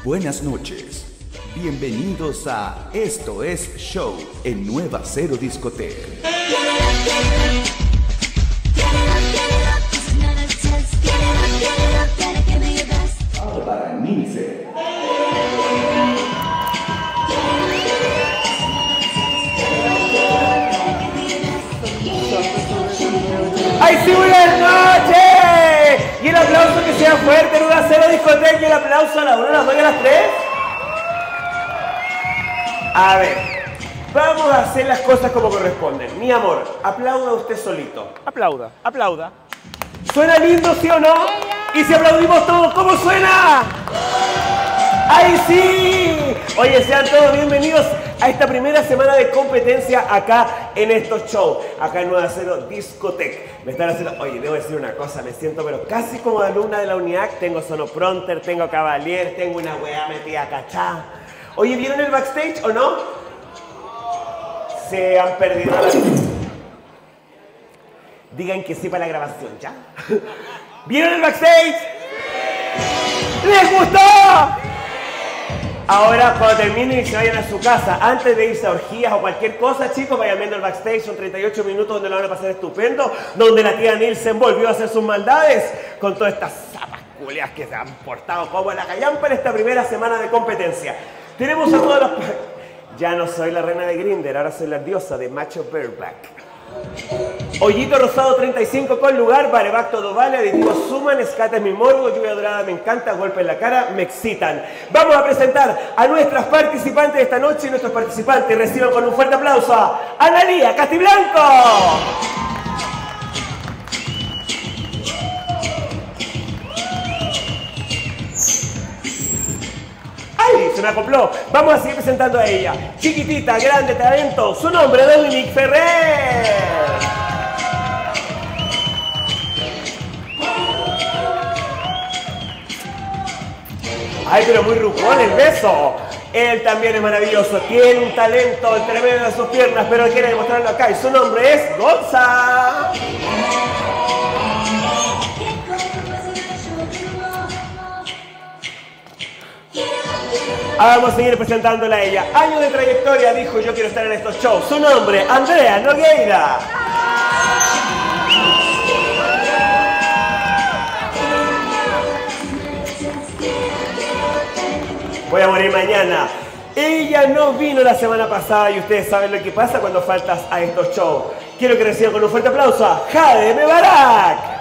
Buenas noches. Bienvenidos a Esto es Show en Nueva Cero Discoteca. Para Nilce. ¡Ay, sí, buenas noches! Y el aplauso que sea fuerte en Nueva Cero Discoteca y el aplauso a la 1, a las 2 y a las 3. A ver, vamos a hacer las cosas como corresponden. Mi amor, aplauda usted solito. Aplauda, aplauda. ¿Suena lindo, sí o no? Y si aplaudimos todos, ¿cómo suena? ¡Ay, sí! Oye, sean todos bienvenidos a esta primera semana de competencia acá en estos shows, acá en Nueva Cero Discoteca. Me están haciendo... Oye, debo decir una cosa, me siento pero casi como alumna de la UNIAC. Tengo sonopronter, tengo cavalier, tengo una weá metida cachá. Oye, ¿vieron el backstage o no? Se han perdido la... Digan que sí para la grabación, ¿ya? ¿Vieron el backstage? ¿Les gustó? Ahora, cuando terminen y se vayan a su casa, antes de irse a orgías o cualquier cosa, chicos, vayan viendo el backstage. Son 38 minutos donde lo van a pasar estupendo, donde la tía Nielsen volvió a hacer sus maldades con todas estas zapas culias que se han portado como la callampa en esta primera semana de competencia. Tenemos a todos los... Ya no soy la reina de Grindr, ahora soy la diosa de Macho Bareback. Hoyito rosado 35 con lugar, Bareback todo vale, aditivos suman, escata es mi morbo, lluvia dorada me encanta, golpe en la cara, me excitan. Vamos a presentar a nuestras participantes de esta noche y nuestros participantes reciban con un fuerte aplauso a Analía Castiblanco. ¡Ay! Se me acopló. Vamos a seguir presentando a ella. Chiquitita, grande talento. Su nombre, Dominique Ferrer. ¡Ay, pero muy rucón el beso! Él también es maravilloso. Tiene un talento tremendo en sus piernas, pero quiere demostrarlo acá. Y su nombre es Gonza. Vamos a seguir presentándola a ella. Años de trayectoria, dijo, yo quiero estar en estos shows. Su nombre, Andrea Nogueira. Voy a morir mañana. Ella no vino la semana pasada y ustedes saben lo que pasa cuando faltas a estos shows. Quiero que reciban con un fuerte aplauso a Jade Mebarak.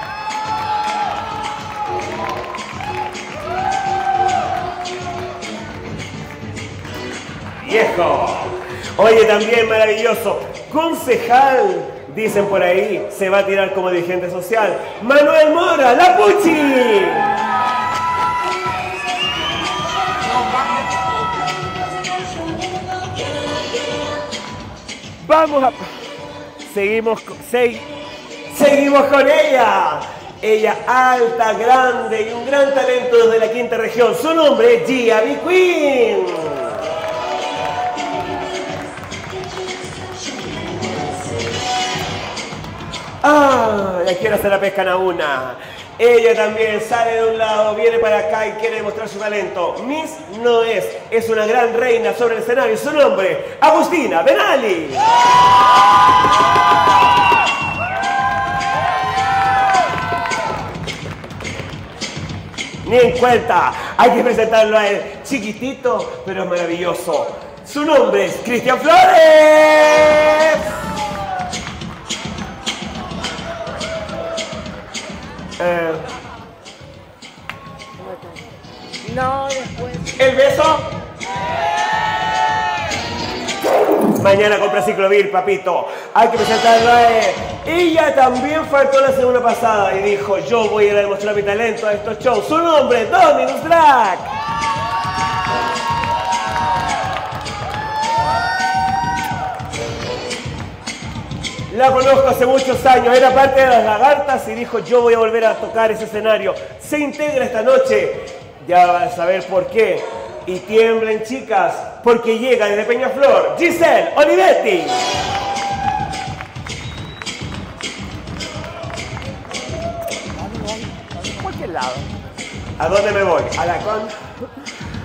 Viejo. Oye, también maravilloso. Concejal, dicen por ahí, se va a tirar como dirigente social. Manuel Mora, la Puchi. Vamos a... Seguimos con ella. Ella alta, grande y un gran talento desde la quinta región. Su nombre es Gia B. Queen. ¡Ah! Ya quiero hacer la pesca a una. Ella también sale de un lado, viene para acá y quiere demostrar su talento. Miss no es una gran reina sobre el escenario. Su nombre, Agustina Benali. Ni en cuenta, hay que presentarlo a él. Chiquitito, pero maravilloso. Su nombre es Cristian Flores. No, después. ¿El beso? Mañana compra Ciclovir, papito. Hay que presentarlo a él. Ella también faltó la semana pasada y dijo, yo voy a ir a demostrar mi talento a estos shows. Su nombre, Dominus Drag. La conozco hace muchos años, era parte de las Lagartas y dijo, yo voy a volver a tocar ese escenario. Se integra esta noche, ya van a saber por qué. Y tiemblen, chicas, porque llega desde Peñaflor, Giselle Olivetti. ¿Por qué lado? ¿A dónde me voy? A la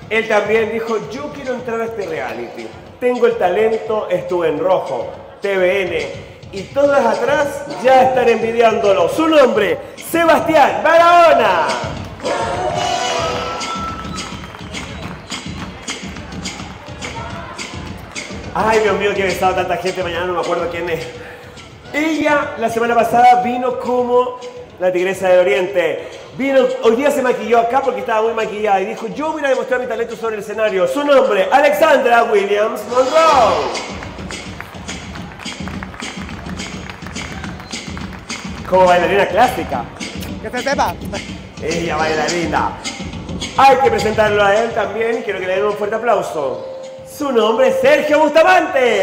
Él también dijo, yo quiero entrar a este reality. Tengo el talento, estuve en Rojo, TVN y todas atrás ya están envidiándolo. Su nombre, Sebastián Barahona. Ay, Dios mío, que he besado tanta gente, mañana no me acuerdo quién es. Ella, la semana pasada, vino como la Tigresa del Oriente. Hoy día se maquilló acá porque estaba muy maquillada y dijo, yo voy a demostrar mi talento sobre el escenario. Su nombre, Alexandra Williams Monroe. Como bailarina clásica. Que se sepa. Ella bailarina. Hay que presentarlo a él también y quiero que le den un fuerte aplauso. Su nombre es Sergio Bustamante.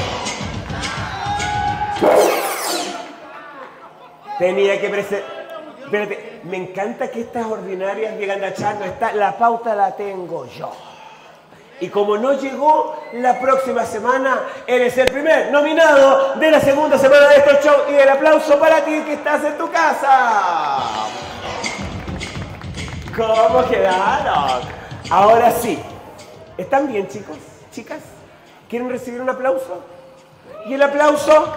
Tenía que presentar... Espérate, me encanta que estas ordinarias llegan a echar, la pauta la tengo yo. Y como no llegó, la próxima semana eres el primer nominado de la segunda semana de estos shows. Y el aplauso para ti que estás en tu casa. ¿Cómo quedaron? Ahora sí. ¿Están bien, chicos? ¿Chicas? ¿Quieren recibir un aplauso? ¿Y el aplauso?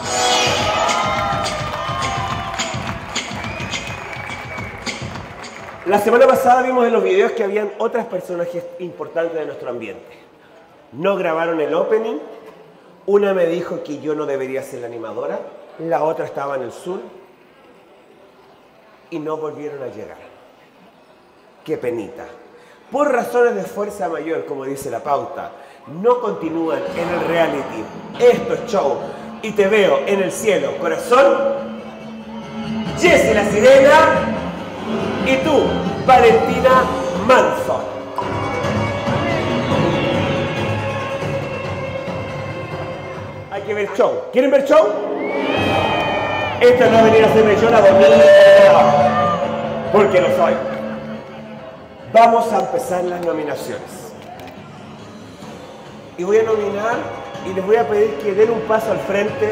La semana pasada vimos en los videos que habían otras personajes importantes de nuestro ambiente. No grabaron el opening. Una me dijo que yo no debería ser la animadora. La otra estaba en el sur. Y no volvieron a llegar. Qué penita. Por razones de fuerza mayor, como dice la pauta, no continúan en el reality. Esto es show. Y te veo en el cielo, corazón. Jessie la Sirena. Y tú, Valentina Manson. Hay que ver show. ¿Quieren ver show? Esto no es venir a hacerme yo la bonita, porque lo soy. Vamos a empezar las nominaciones. Y voy a nominar y les voy a pedir que den un paso al frente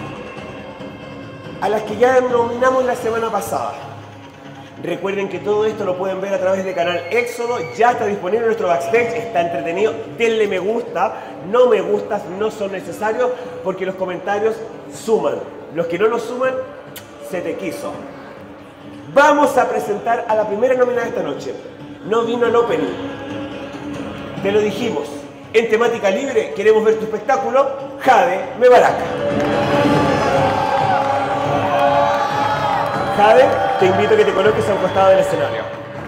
a las que ya nominamos la semana pasada. Recuerden que todo esto lo pueden ver a través del canal Éxodo, ya está disponible en nuestro backstage, está entretenido, denle me gusta, no me gustas no son necesarios porque los comentarios suman, los que no nos suman, se te quiso. Vamos a presentar a la primera nominada esta noche, no vino al opening, te lo dijimos, en temática libre queremos ver tu espectáculo, Jade Mebaraca. Jade, te invito a que te coloques a un costado del escenario.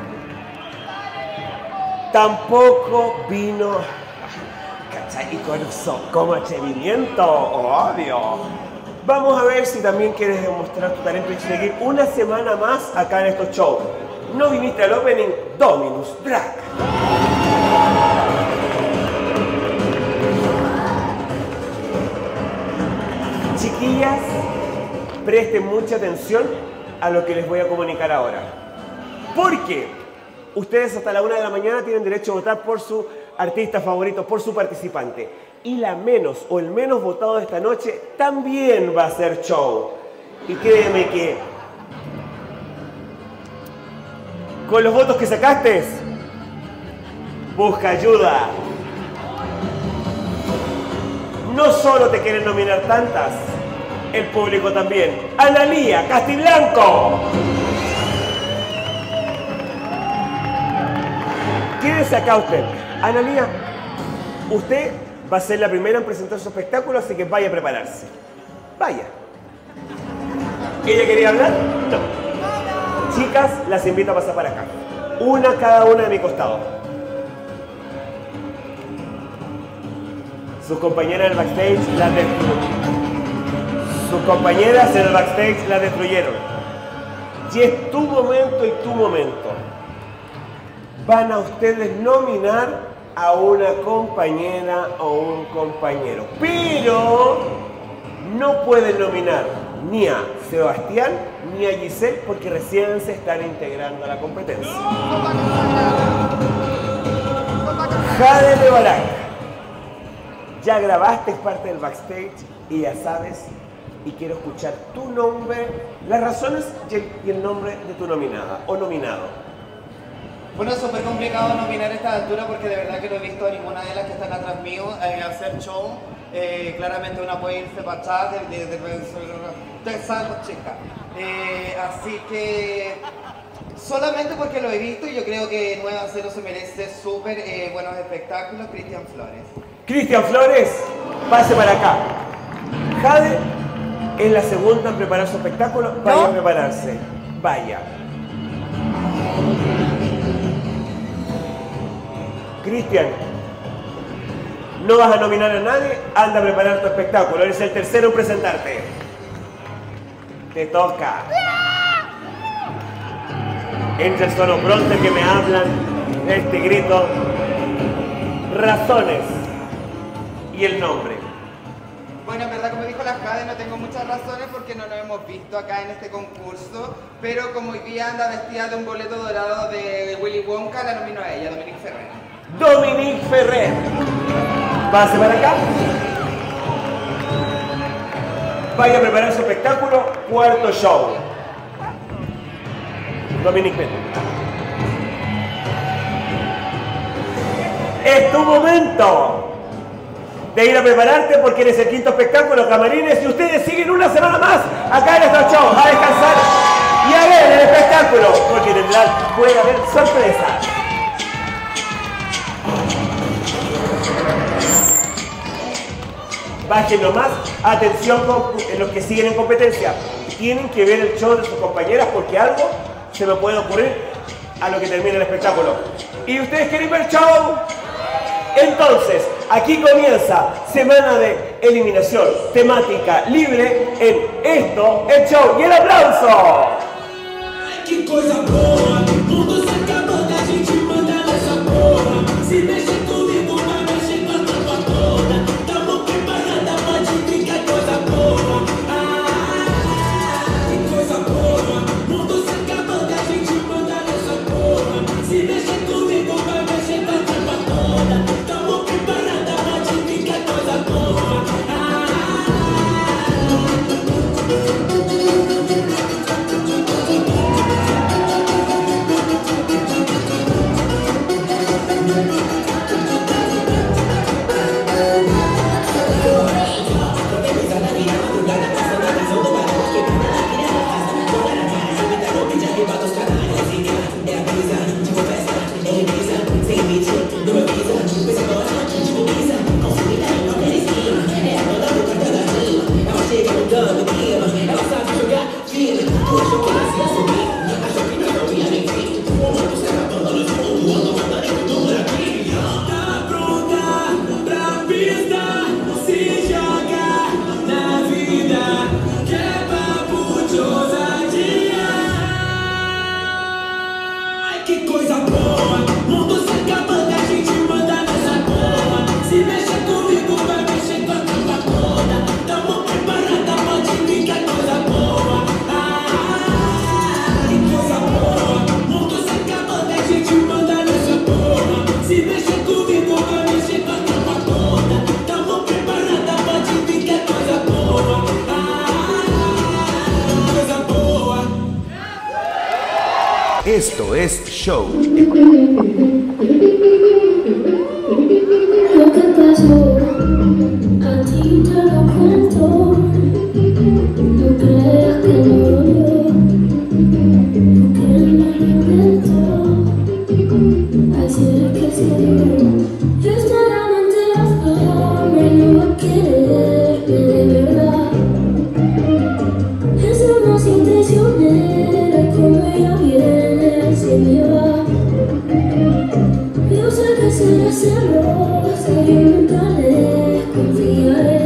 Tampoco vino, ¿cachai? Y con eso, como atrevimiento, obvio. Vamos a ver si también quieres demostrar tu talento y seguir una semana más acá en estos shows. No viniste al opening, Dominus Drag. Chiquillas, presten mucha atención a lo que les voy a comunicar ahora. Porque ustedes hasta la 1 de la mañana tienen derecho a votar por su artista favorito, por su participante. Y la menos o el menos votado de esta noche también va a ser show. Y créeme que con los votos que sacaste, busca ayuda. No solo te quieren nominar tantas, el público también. Analía Castiblanco. Quédese acá usted. Analía, usted va a ser la primera en presentar su espectáculo, así que vaya a prepararse. Vaya. ¿Ella quería hablar? No. Chicas, las invito a pasar para acá. Una cada una de mi costado. Sus compañeras en el backstage las destruyeron. Sus compañeras en el backstage las destruyeron. Y es tu momento y tu momento. Van a ustedes nominar a una compañera o un compañero. Pero no pueden nominar ni a Sebastián ni a Giselle porque recién se están integrando a la competencia. Jade Mebaraca, ya grabaste parte del backstage y ya sabes, y quiero escuchar tu nombre, las razones y el nombre de tu nominada o nominado. Bueno, es súper complicado nominar a esta altura porque de verdad que no he visto a ninguna de las que están atrás mío hacer show. Claramente una puede irse para atrás, ustedes saben, chicas. Así que solamente porque lo he visto y yo creo que Nueva Cero se merece súper buenos espectáculos. Cristian Flores. Cristian Flores, pase para acá. Jade es la segunda en preparar su espectáculo. Vaya a prepararse. Vaya. Cristian, no vas a nominar a nadie, anda a preparar tu espectáculo. Eres el tercero en presentarte. Te toca. Entra el sonopronte que me hablan, este grito, razones y el nombre. Bueno, en verdad, como dijo la Jade, no tengo muchas razones porque no nos hemos visto acá en este concurso, pero como hoy día anda vestida de un boleto dorado de Willy Wonka, la nomino a ella, Dominique Ferrer. Dominique Ferrer. Pase para acá. Vaya a preparar su espectáculo, cuarto show. Dominique Ferrer. Es tu momento de ir a prepararte porque eres el quinto espectáculo, camarines, y ustedes siguen una semana más acá en estos shows a descansar y a ver el espectáculo porque puede haber sorpresas. Bajen nomás, atención con los que siguen en competencia. Tienen que ver el show de sus compañeras porque algo se me puede ocurrir a lo que termine el espectáculo. ¿Y ustedes quieren ver show? Entonces, aquí comienza semana de eliminación temática libre en Esto es Show. ¡Y el aplauso! Que coisa boa, mundo se acabando, a gente manda nessa porra. Se mexe comigo, vai mexer com a tropa toda. Tamo preparada, pode vir que é coisa boa. Que coisa boa, mundo se acabando, a gente manda nessa porra. Se mexe comigo, vai mexer com a tropa toda. Tamo preparada, pode vir que é coisa boa. Esto es Show. Lo que pasó, a ti te lo cuento. No creas que no lo veo, porque no lo invento. Así es que se dio. Extrañamente la forma no va a quererme de verdad. Eso no es intencional, como ella viene, se me va. Yo sé que será celosa, yo nunca le confiaré.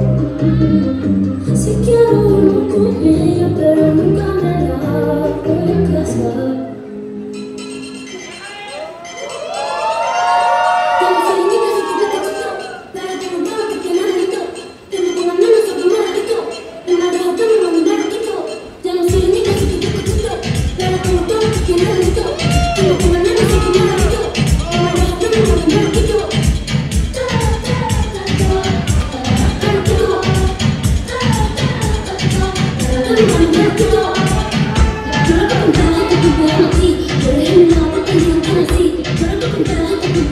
Si quiero uno con ella, pero nunca me la voy a casar. Tengo felinita, si tú te gustó, pero te gustó porque no me gustó. Tengo con las manos sobre un marquito, me la dejo todo y me la quito. Tengo felinita, si tú te gustó, pero te gustó porque no me gustó. Tengo con las manos sobre un marquito, me la dejo todo y me la quito.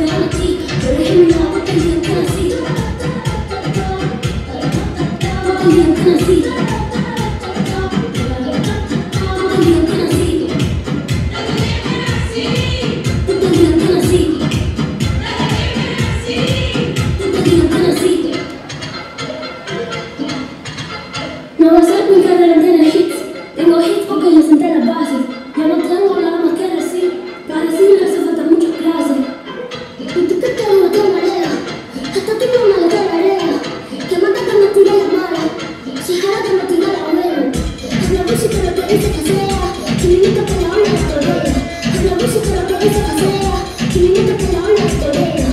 No va a ser mi carrera tiene hits. Tengo hits porque yo senté las bases. Ya no tengo nada más que decir. Para decirle hace falta muchas clases. Y tú que te no te marea. Hasta tu mamá le tararea. Que mata que me tira la mala. Si jala que me tira la buena. Es la música lo que dice que sea. Que mi neta que la ola es torera. Es la música lo que dice que sea. Que mi neta que la ola es torera.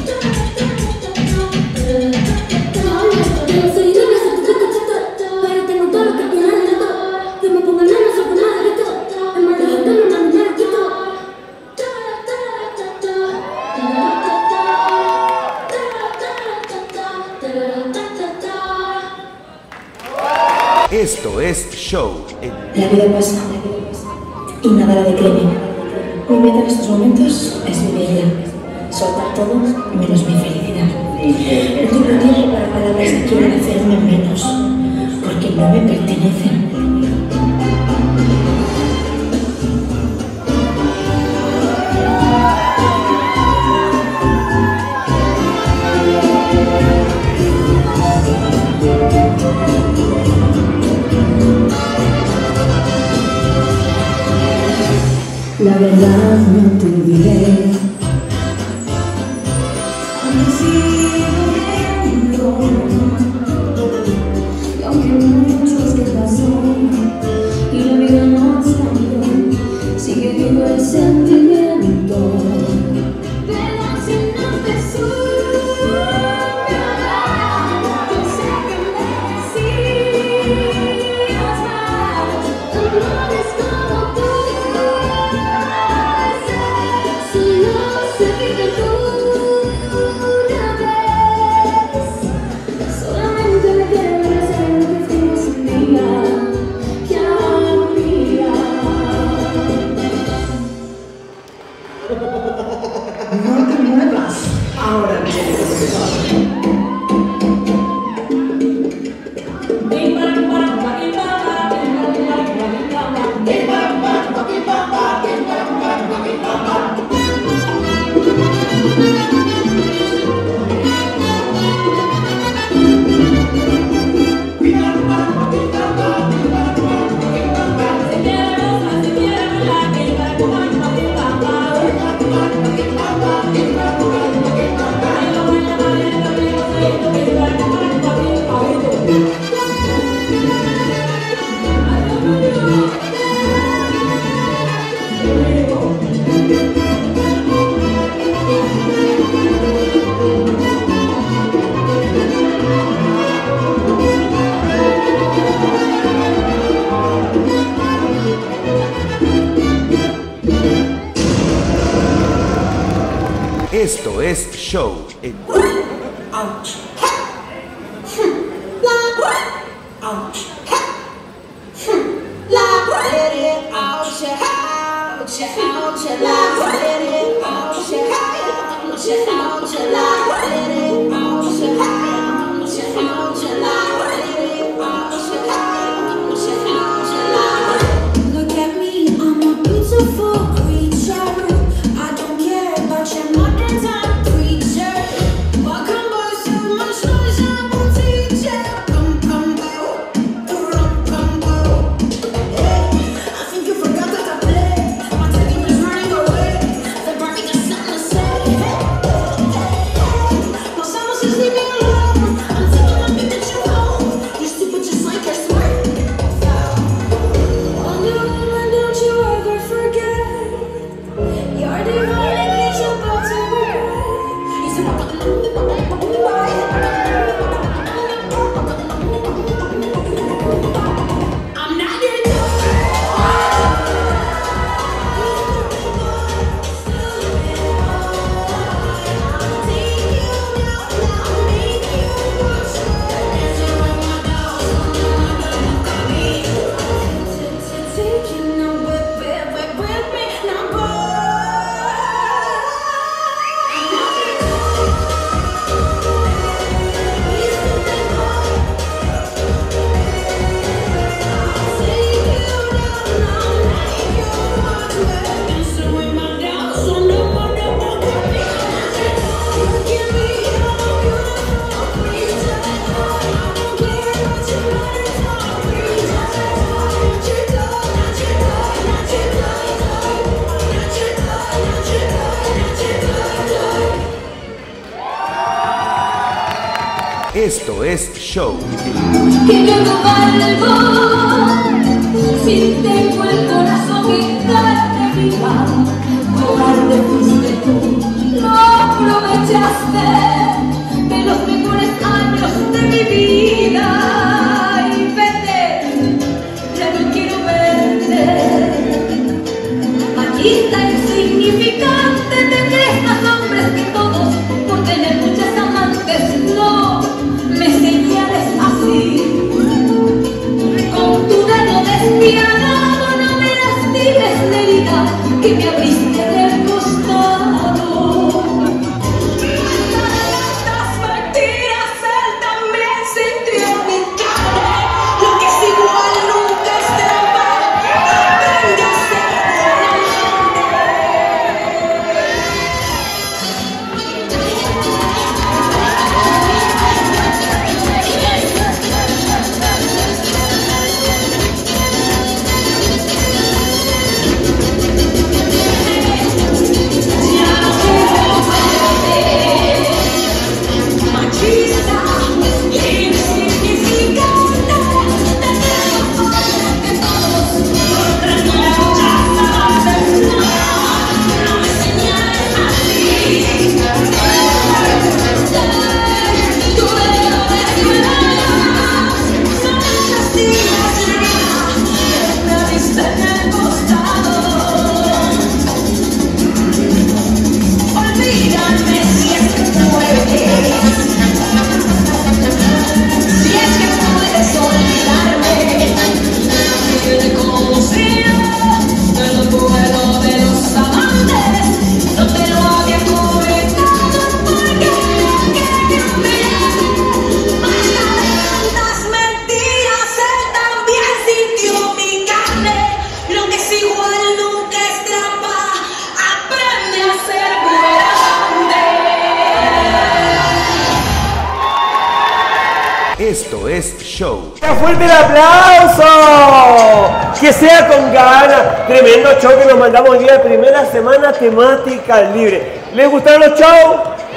La ola es torera. Soy una pero tengo todo lo que tiene de todo. Que me pongan en esa pomada de todo. El mal de no me manda a quito. Esto es Show en La vida pasa y nada la detiene. Mi meta en estos momentos es vivirla, soltar todo menos mi felicidad. No tengo tiempo para palabras que quieran hacerme menos, porque no me pertenecen. La verdad no te diré. Y aunque muchos que pasó y la vida no está bien, sigue vivo el sentimiento. Pero si no te sé que me decías más. Amores como tú. Solo se vive una vez. Solamente me quiero abrazar lo que fuimos un día, que ahora mía. No te muevas, ahora viene lo mejor. Esto es Show en Ouch. Ouch. Look at me, I'm a beautiful creature. I don't care about your modern time preacher. Welcome boys to my sunshine teacher. Come, come, go, come, go. Hey, I think you forgot that I play. My team is running away. The party Esto es Show. Que yo no valgo si tengo el corazón en carne viva. Cobarde fuiste tú, no aprovechaste de los mejores años de mi vida. Y vete, ya no quiero verte. Machista insignificante, te prestas nombres que todos por tener muchas amantes. No me señales así, con tu dedo despiadado no me lastimes la herida que me abriste del costado. Tantas mentiras, él también sintió mi carne, lo que es igual nunca es trampa, aprende a Esto es Show. ¡Fuerte el aplauso! Que sea con ganas. Tremendo show que nos mandamos hoy día de primera semana temática libre. ¿Les gustaron los shows?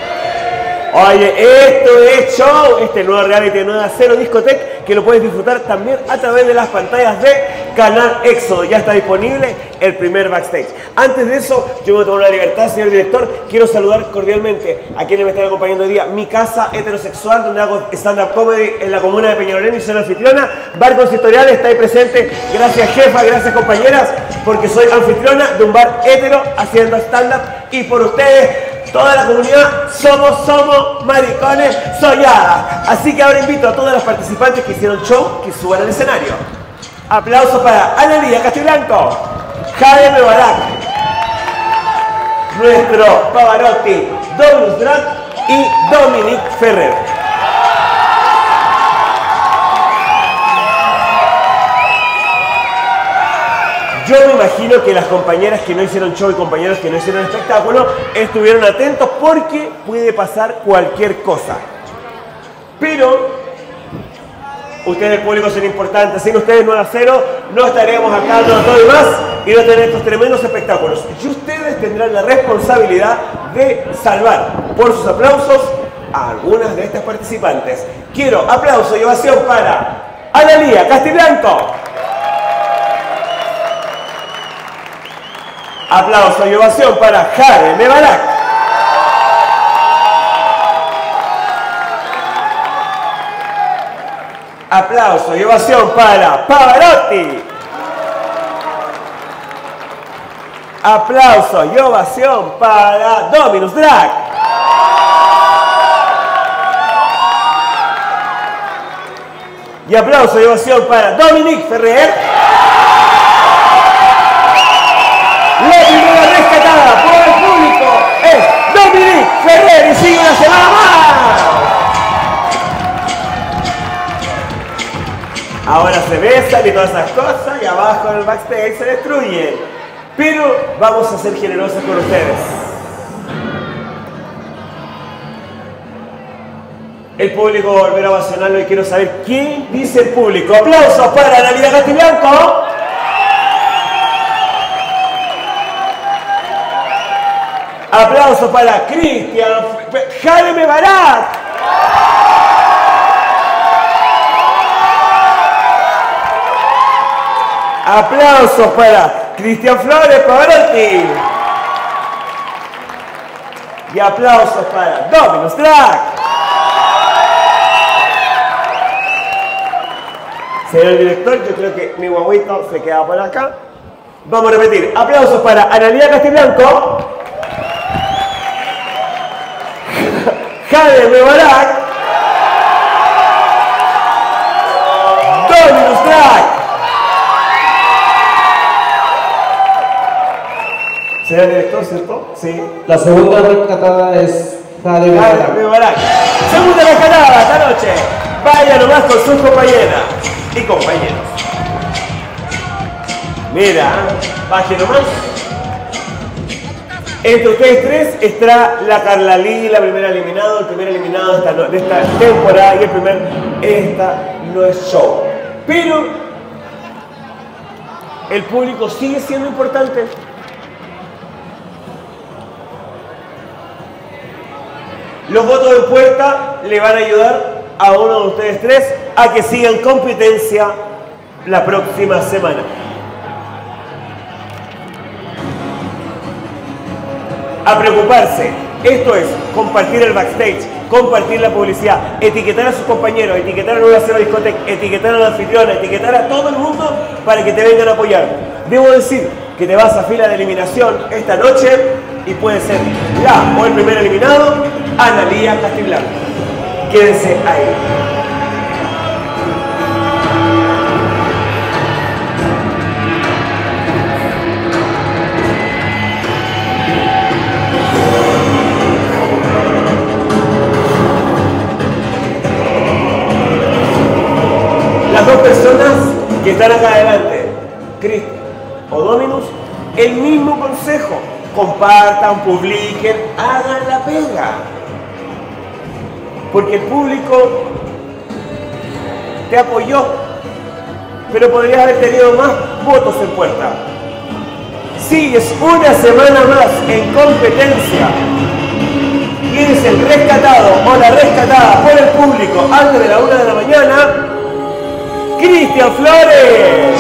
Oye, esto es Show, este nuevo reality de Nueva Cero Discotec, que lo puedes disfrutar también a través de las pantallas de Canal Éxodo. Ya está disponible el primer backstage. Antes de eso, yo me tomo la libertad, señor director, quiero saludar cordialmente a quienes me están acompañando hoy día. Mi casa heterosexual, donde hago stand-up comedy en la comuna de Peñalolén y soy la anfitriona. Bar Consistorial está ahí presente. Gracias, jefa, gracias, compañeras, porque soy anfitriona de un bar hetero haciendo stand-up, y por ustedes toda la comunidad somos maricones soñadas. Así que ahora invito a todas las participantes que hicieron show que suban al escenario. Aplausos para Analía Castiblanco, Javier Mebarak, nuestro Pavarotti, Douglas Drag y Dominique Ferrer. Yo me imagino que las compañeras que no hicieron show y compañeros que no hicieron espectáculo estuvieron atentos porque puede pasar cualquier cosa. Pero ustedes, el público, son importantes. Sin ustedes, Nueva Cero, no estaríamos acá todo y más y no tener estos tremendos espectáculos. Y ustedes tendrán la responsabilidad de salvar por sus aplausos a algunas de estas participantes. Quiero aplauso y ovación para Analía Castiblanco. Aplauso y ovación para Jare Mebarak. Aplauso y ovación para Pavarotti. Aplauso y ovación para Dominus Drag. Y aplauso y ovación para Dominique Ferrer. La primera rescatada por el público es Dominique Ferrer y sigue una semana más. Ahora se besan y todas esas cosas y abajo en el backstage se destruyen. Pero vamos a ser generosos con ustedes. El público volverá a ovacionarlo y quiero saber quién dice el público. Aplausos para Analía Castiblanco. Aplausos para Cristian Jare Mebarak. Aplausos para Cristian Flores Pavarotti. Y aplausos para Dominus Drag. Señor director, yo creo que mi guaguito se queda por acá. Vamos a repetir. Aplausos para Analía Castiblanco, Jade Mebarak, Dominus Drag. Señor director, ¿cierto? Sí. La segunda rescatada es Jade Mebarak. Segunda rescatada esta noche. Vaya nomás con sus compañeras y compañeros. Mira, baje nomás. Entre ustedes tres está la Carla Lee, la primera eliminada, el primer eliminado de esta temporada y el primer. Esta no es show. Pero el público sigue siendo importante. Los votos de puerta le van a ayudar a uno de ustedes tres a que sigan competencia la próxima semana. A preocuparse. Esto es compartir el backstage, compartir la publicidad, etiquetar a sus compañeros, etiquetar a Nueva Cero Discoteca, etiquetar a la anfitriona, etiquetar a todo el mundo para que te vengan a apoyar. Debo decir que te vas a fila de eliminación esta noche y puede ser la o el primer eliminado, Analía Castiblanco. Quédense ahí. Las dos personas que están acá adelante, Cristian o Dominus, el mismo consejo: compartan, publiquen, hagan la pega. Porque el público te apoyó, pero podrías haber tenido más votos en puerta. Sigues una semana más en competencia. Eres el rescatado o la rescatada por el público antes de la 1 de la mañana. Cristian Flores.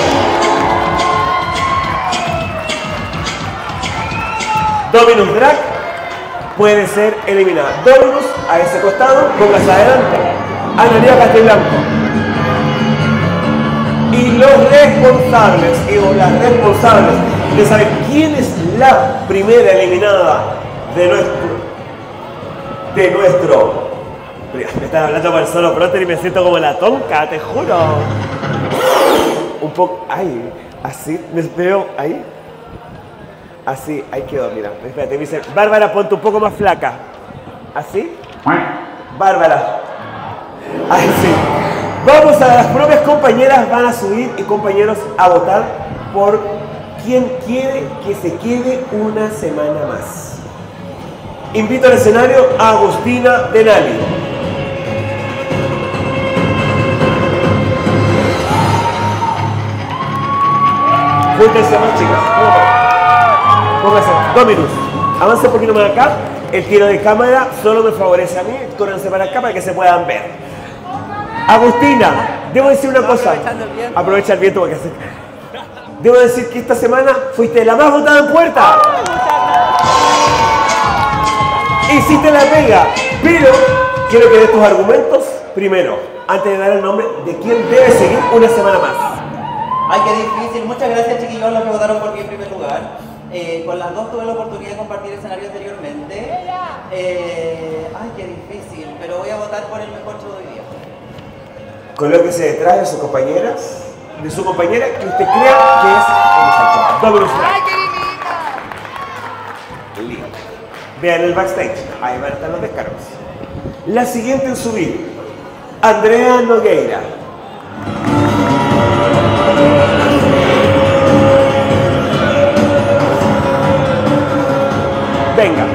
Dominus Drag puede ser eliminada. Dominus a ese costado, póngase adelante. Analía Castiblanco. Y los responsables, o las responsables de saber quién es la primera eliminada de nuestro. Me están hablando por el solo próter y me siento como la tonca, te juro. Un poco. Ay, así, me veo ahí. Así, ahí quedó, mira. Espérate, me dice, Bárbara, ponte un poco más flaca. ¿Así? Bárbara. Ay, sí. Vamos a las propias compañeras, van a subir y compañeros a votar por quién quiere que se quede una semana más. Invito al escenario a Agustina Denali. Júntense más, chicas. Pónganse. Dominus, avance un poquito más acá. El tiro de cámara solo me favorece a mí. Córranse para acá para que se puedan ver. Agustina, debo decir una cosa. Aprovecha el viento porque hace. Debo decir que esta semana fuiste la más votada en puerta. Hiciste la pega, pero quiero que des tus argumentos primero, antes de dar el nombre de quién debe seguir una semana más. Ay, qué difícil. Muchas gracias, chiquillos, los que votaron por mí en primer lugar. Con las dos tuve la oportunidad de compartir escenario anteriormente. Ay, qué difícil, pero voy a votar por el mejor show de hoy día. Colóquese detrás de sus compañeras, de su compañera que usted crea que es el mejor. Dominus Drag. Listo. Vean el backstage, ahí van a estar los descargos. La siguiente en subir, Andrea Nogueira. Venga.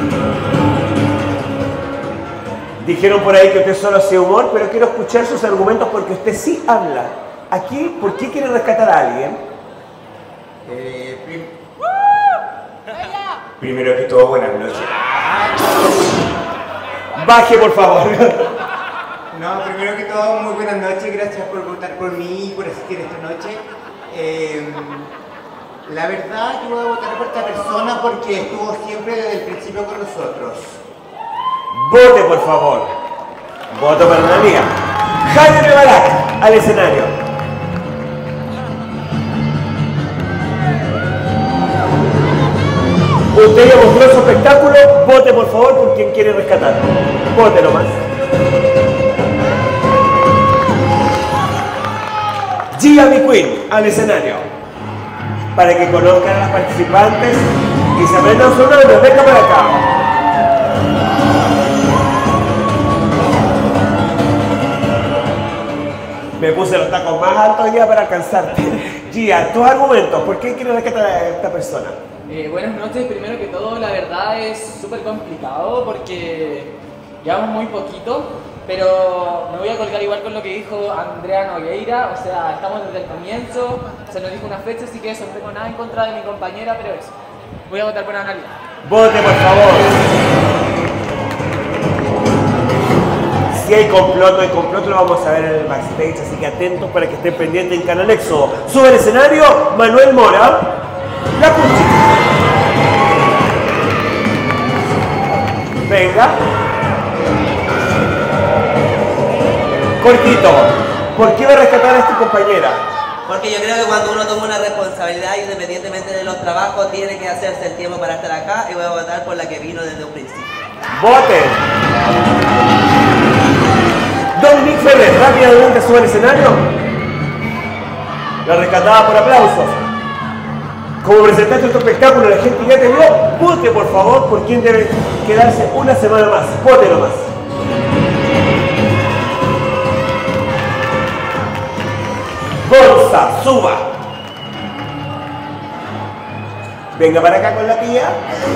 Dijeron por ahí que usted solo hacía humor, pero quiero escuchar sus argumentos porque usted sí habla. Aquí, ¿por qué quiere rescatar a alguien? Primero que todo, buenas noches. Baje, por favor. No, primero que todo, muy buenas noches. Gracias por votar por mí y por asistir esta noche. La verdad, yo voy a votar por esta persona porque estuvo siempre desde el principio con nosotros. Vote, por favor. Voto para Analía. Jaime Barak, al escenario. Usted ya mostró su espectáculo. Vote, por favor, por quien quiere rescatar. Vote nomás. Gia McQueen, al escenario. Para que conozcan a las participantes y se aprendan su nombre. Venga para acá. Me puse los tacos más altos ya para alcanzarte. Gia, tus argumentos, ¿por qué quieres rescatar a esta persona? Buenas noches, primero que todo la verdad es súper complicado porque llevamos muy poquito, pero me voy a colgar igual con lo que dijo Andrea Nogueira, o sea, estamos desde el comienzo, se nos dijo una fecha, así que eso, no tengo nada en contra de mi compañera, pero eso, voy a votar por Analia. Vote, por favor. Si hay complot, no hay complot, lo vamos a ver en el backstage, así que atentos para que estén pendientes en Canal Éxodo. Sube al escenario, Manuel Mora, la Cuchi. Venga. Cortito, ¿por qué va a rescatar a tu compañera? Porque yo creo que cuando uno toma una responsabilidad, independientemente de los trabajos, tiene que hacerse el tiempo para estar acá y voy a votar por la que vino desde un principio. ¡Voten! Dominique Ferrer, rápidamente sube al escenario. La rescatada por aplausos. Como presentaste tu espectáculo, la gente ya te vio. Vote, por favor, por quien debe quedarse una semana más. Vote nomás. Gonza, suba. Venga para acá con la tía.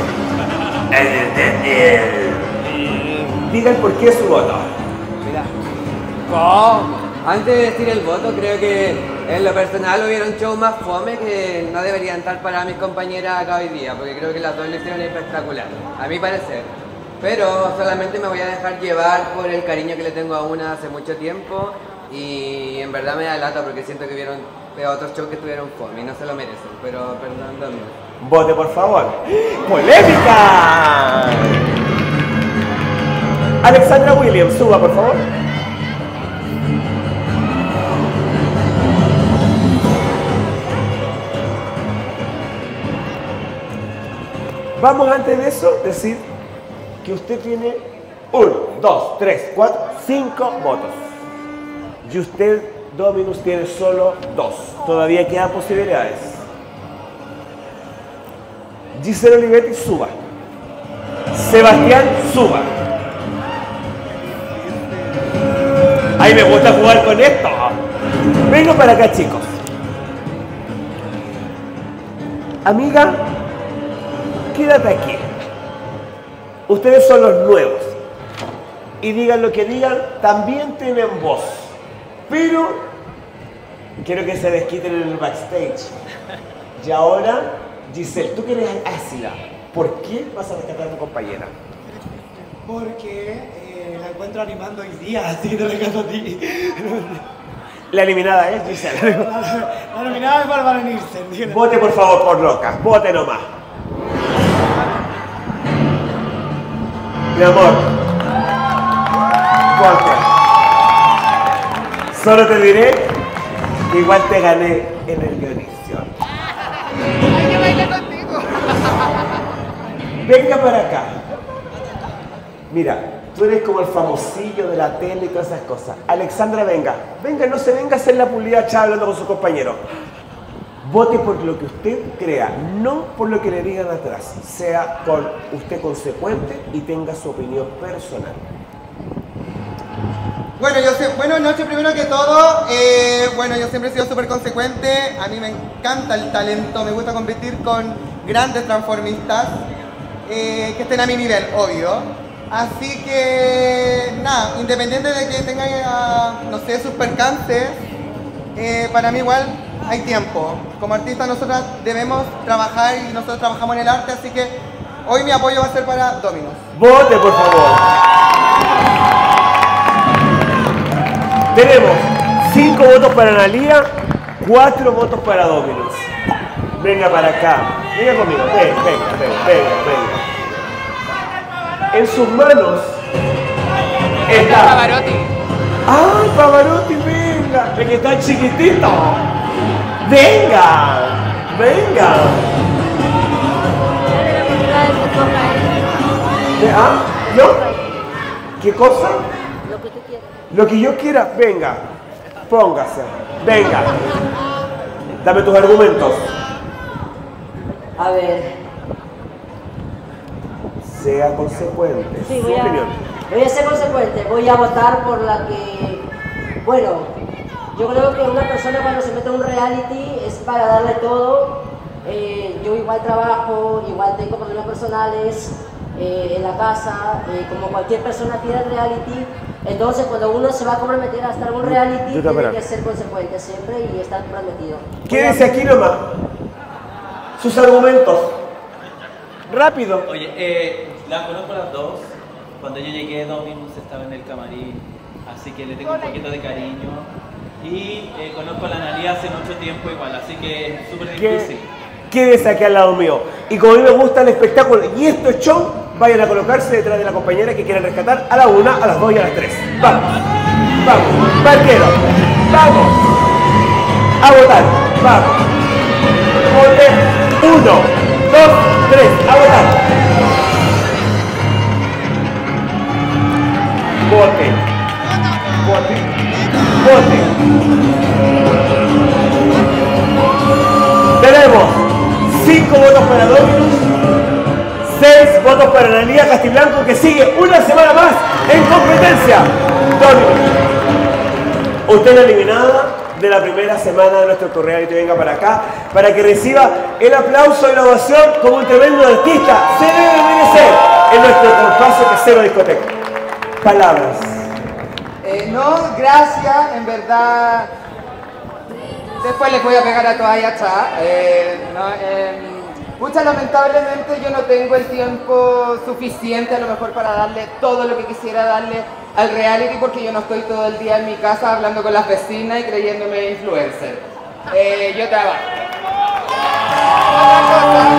Digan por qué su voto. Mira, ¿cómo? Antes de decir el voto, creo que en lo personal hubieron shows más fome que no deberían estar para mis compañeras acá hoy día, porque creo que las dos lo hicieron espectacular, a mi parecer. Pero solamente me voy a dejar llevar por el cariño que le tengo a una hace mucho tiempo y en verdad me da lata porque siento que vieron otros shows que estuvieron fome y no se lo merecen, pero perdón. Vote, por favor. ¡Polémica! Alexandra Williams, suba, por favor. Vamos antes de eso decir que usted tiene 1, 2, 3, 4, 5 votos. Y usted, Dominus, tiene solo 2. Todavía quedan posibilidades. Giselle Olivetti, suba. Sebastián, suba. ¡Ay, me gusta jugar con esto! Vengo para acá, chicos. Amiga, quédate aquí. Ustedes son los nuevos. Y digan lo que digan, también tienen voz. Pero quiero que se desquiten en el backstage. Y ahora, Giselle, tú que eres ácida, ¿por qué vas a rescatar a tu compañera? Porque la encuentro animando hoy día, así no le caso a ti. La eliminada es Giselle. La eliminada es Bárbara Nielsen. Vote por favor por loca, vote nomás. Mi amor, vote. Solo te diré que igual te gané en el guionicio. Hay que bailar contigo. Venga para acá. Mira, tú eres como el famosillo de la tele y todas esas cosas. Alexandra, venga. Venga, no se venga a hacer la pulida chava hablando con sus compañeros. Vote por lo que usted crea, no por lo que le digan atrás. Sea con usted consecuente y tenga su opinión personal. Buenas noches primero que todo. Bueno, yo siempre he sido súper consecuente. A mí me encanta el talento, me gusta competir con grandes transformistas que estén a mi nivel, obvio. Así que, nada, independiente de que tengan, no sé, sus percances, para mí igual hay tiempo. Como artistas nosotras debemos trabajar y nosotros trabajamos en el arte, así que hoy mi apoyo va a ser para Dominus. Vote, por favor. Tenemos 5 votos para Analía 4 votos para Dominus. Venga para acá. Venga conmigo. Venga. En sus manos está Pavarotti. ¡Ah, Pavarotti, venga! Es que está chiquitito. ¡Venga! ¿Ah? ¿No? ¿Qué cosa? Lo que tú quieras. Lo que yo quiera, venga. Póngase. Venga. Dame tus argumentos. A ver. Sea consecuente. Sí, Su voy opinión. a ser consecuente. Voy a votar por la que... Bueno, yo creo que una persona cuando se mete en un reality es para darle todo. Yo igual trabajo, igual tengo problemas personales en la casa, como cualquier persona tiene reality. Entonces cuando uno se va a comprometer a estar en un reality, tiene que ser consecuente siempre y estar comprometido. Quédese aquí nomás. Sus argumentos. Rápido. Oye, las conozco las dos. Cuando yo llegué, Dominus estaba en el camarín, así que le tengo un poquito de cariño. Y conozco a la Analía hace mucho tiempo igual, así que es súper difícil. Quédese aquí al lado mío. Y como a mí me gusta el espectáculo y esto es show, vayan a colocarse detrás de la compañera que quieran rescatar a la 1, a las 2 y a las 3. Vamos, barquero, vamos, a votar, vamos. Vote 1, 2, 3, a votar. Vote. Tenemos 5 votos para Dominus, 6 votos para Analía Castiblanco, que sigue una semana más en competencia. Dominus, usted es la eliminada de la primera semana de nuestro reality. Venga para acá para que reciba el aplauso y la ovación como un tremendo artista. Se debe merecer en nuestro compaso casero discoteca. Palabras. No, gracias, en verdad. Después les voy a pegar a toalla, Pucha, lamentablemente yo no tengo el tiempo suficiente a lo mejor para darle todo lo que quisiera darle al reality, porque yo no estoy todo el día en mi casa hablando con las vecinas y creyéndome influencer. Yo trabajo. Otra cosa,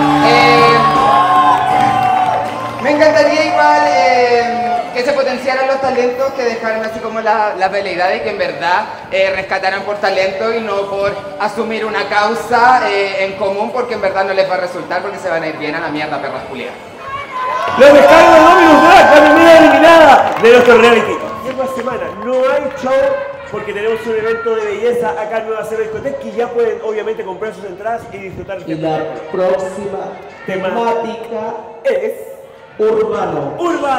me encantaría igual que se potenciaran los talentos, que dejaran así como la veleidad y que en verdad rescataran por talento y no por asumir una causa en común, porque en verdad no les va a resultar, porque se van a ir bien a la mierda, perras culiadas. Los descargos de Dominus Drag, la primera eliminada de nuestro reality. Esta semana no hay show porque tenemos un evento de belleza acá en Nueva Cero Discoteca, que ya pueden obviamente comprar sus entradas y disfrutar. Y la próxima temática es urbano.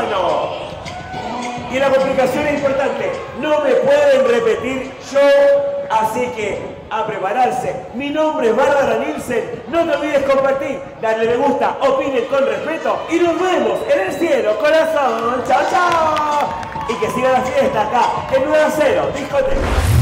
Y la complicación es importante, no me pueden repetir show, así que a prepararse. Mi nombre es Bárbara Nielsen, no te olvides compartir, darle me gusta, opinen con respeto y nos vemos en el cielo, corazón. Chao, chao. Y que siga la fiesta acá en Nueva Cero Discoteca.